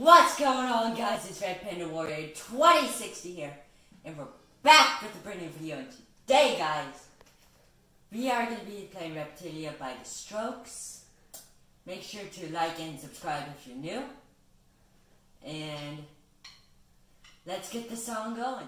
What's going on, guys? It's Red Panda Warrior 2060 here, and we're back with a brand new video. And today, guys, we are going to be playing Reptilia by The Strokes. Make sure to like and subscribe if you're new, and let's get the song going.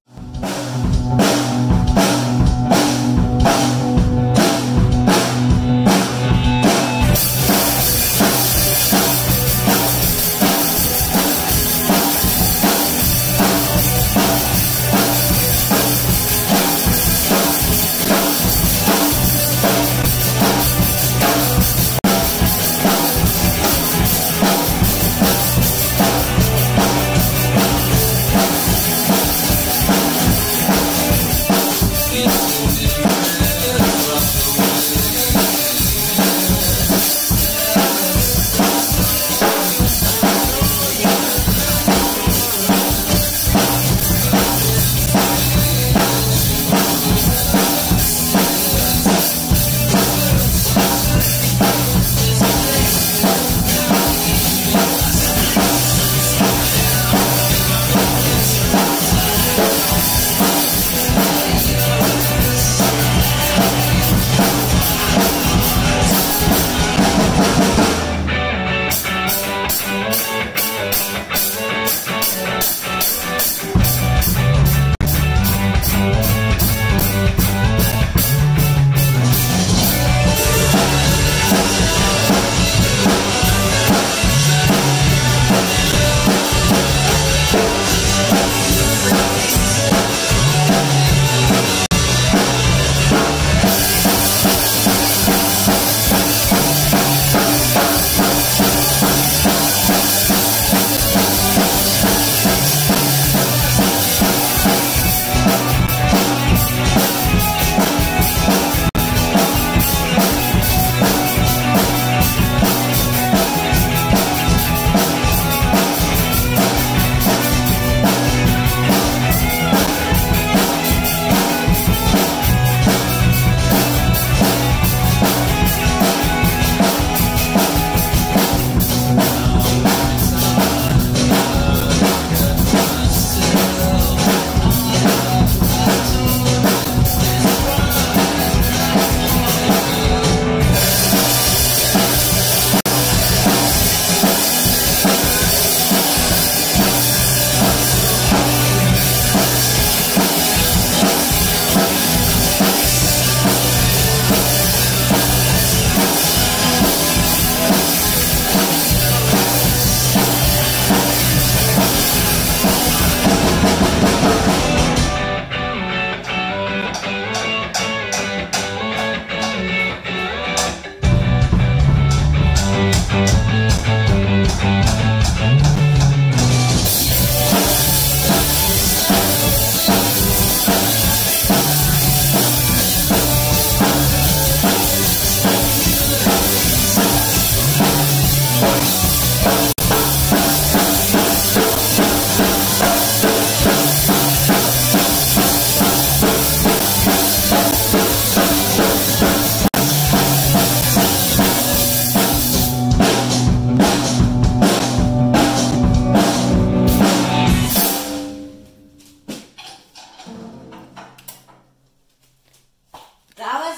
That was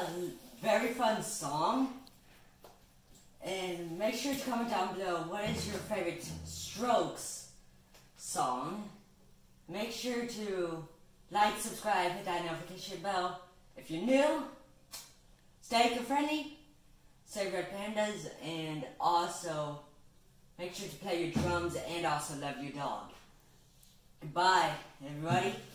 a very fun song, and make sure to comment down below what is your favorite Strokes song. Make sure to like, subscribe, hit that notification bell if you're new. Stay eco-friendly, save Red Pandas, and also make sure to play your drums and also love your dog. Goodbye, everybody.